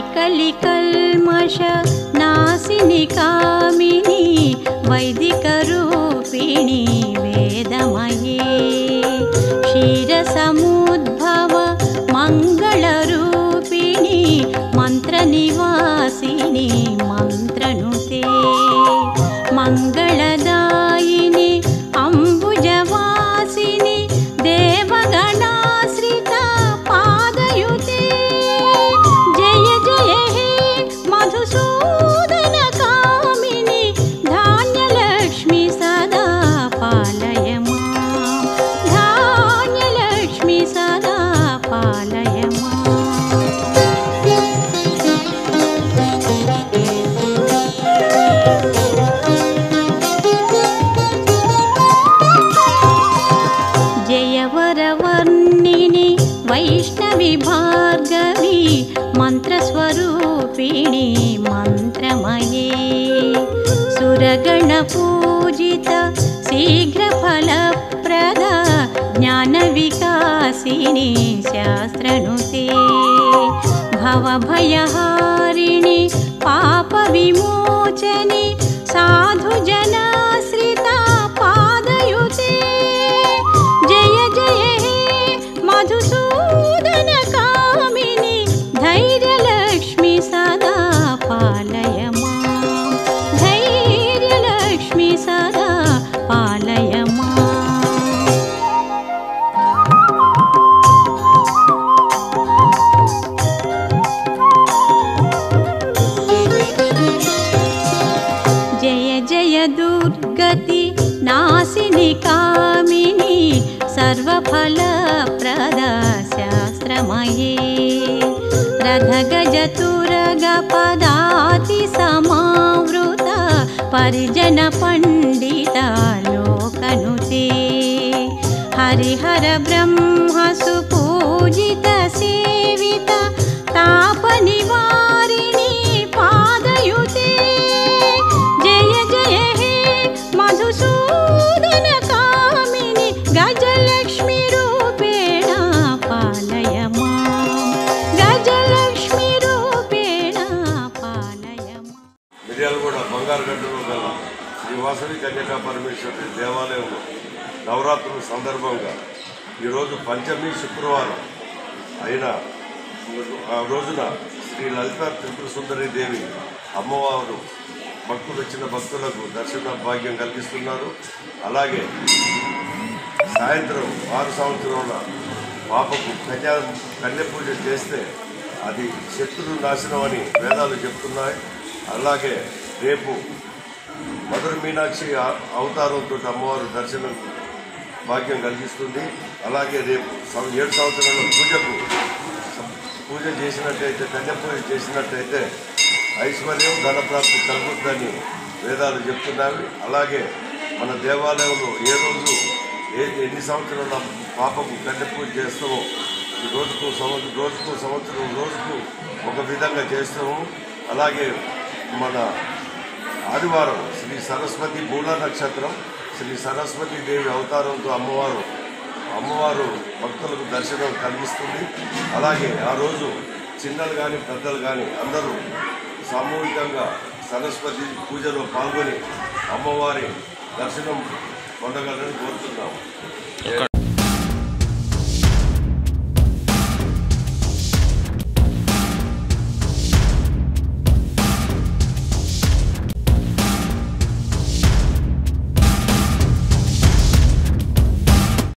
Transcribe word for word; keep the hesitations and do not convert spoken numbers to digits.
सकलि कल्मष नासिनि कामिनी वैदिक रूपिणी वेदमये क्षीरसमुद्भव मंगल रूपिणी मंत्र निवासिनी मंत्रनुते मंगलदायिनी अंबुजवासिनी देवगणाश्रिता पादयुते जय जय हे मधुसूदन कामिनी धान्यलक्ष्मी सदा पालय मां धान्यलक्ष्मी सदा पालय मां। जयवरवर्णिनी वैष्णवी भार्गवी मंत्रस्वरूपिणी मंत्रमये सुरगणपूजित शीघ्रफलप्रदा ज्ञानविकासिनी शास्त्रनुते भवभयहारिणी पापविमोचनी साधुजनाश्रिता पादयुते जय जय हे मधुसूदन कामिनी धैर्यलक्ष्मी सदा पालय मां धैर्यलक्ष्मी सदा पालय मां। जय जय दुर्गति नासिनी कामिनी सर्वफलप्रदा शास्त्रमये रथगजतुरगपदाति समावृता परिजन पंडिता लोकनुते हरिहर ब्रह्म सुपूजित सेविता तापनिवारिणी पादयुते जय जय हे मधुसूदन कामिनी गजलक्ष्मी रूपेण पालय मां गजलक्ष्मी रूपेण पालय मां। మిర్యాలగూడ బంగారుగడ్డలో గల శ్రీ వాసవి కన్యకా పరమేశ్వరి దేవాలయంలో నవరాత్రుల సందర్భంగా ఈరోజు పంచమి శుక్రవారం అయిన ఆ రోజున శ్రీ లలిత త్రిపుర సుందరి దేవి అమ్మవారు భక్తులు వచ్చిన భక్తులకు దర్శన భాగ్యం కలిగిస్తున్నారు. అలాగే సాయంత్రం ఆరు సంవత్సరంలో పాపకు కన్యా కన్య పూజ చేస్తే అది శత్రు నాశనం అని వేదాలు చెప్తున్నాయి. అలాగే రేపు మధుర మీనాక్షి అవతారంతో అమ్మవారు దర్శనం భాగ్యం కలిగిస్తుంది. అలాగే రేపు ఏడు సంవత్సరాల పూజకు పూజ చేసినట్టయితే కన్య పూజ చేసినట్టయితే ఐశ్వర్యం ధనప్రాప్తి కలుగుతుందని వేదాలు చెప్తున్నాయి. అలాగే మన దేవాలయంలో ఏ రోజు ఏ ఎన్ని సంవత్సరాల పాపకు కన్య పూజ చేస్తామో ఈ రోజుకు సంవత్సరం రోజుకు సంవత్సరం రోజుకు ఒక విధంగా చేస్తాము. అలాగే మన ఆదివారం శ్రీ సరస్వతి మూల నక్షత్రం శ్రీ సరస్వతి దేవి అవతారంతో అమ్మవారు అమ్మవారు భక్తులకు దర్శనం కలిగిస్తుంది. అలాగే ఆ రోజు చిన్నలు కానీ పెద్దలు కానీ అందరూ సామూహికంగా సరస్వతి పూజలో పాల్గొని అమ్మవారి దర్శనం పొందగలని కోరుతున్నాము.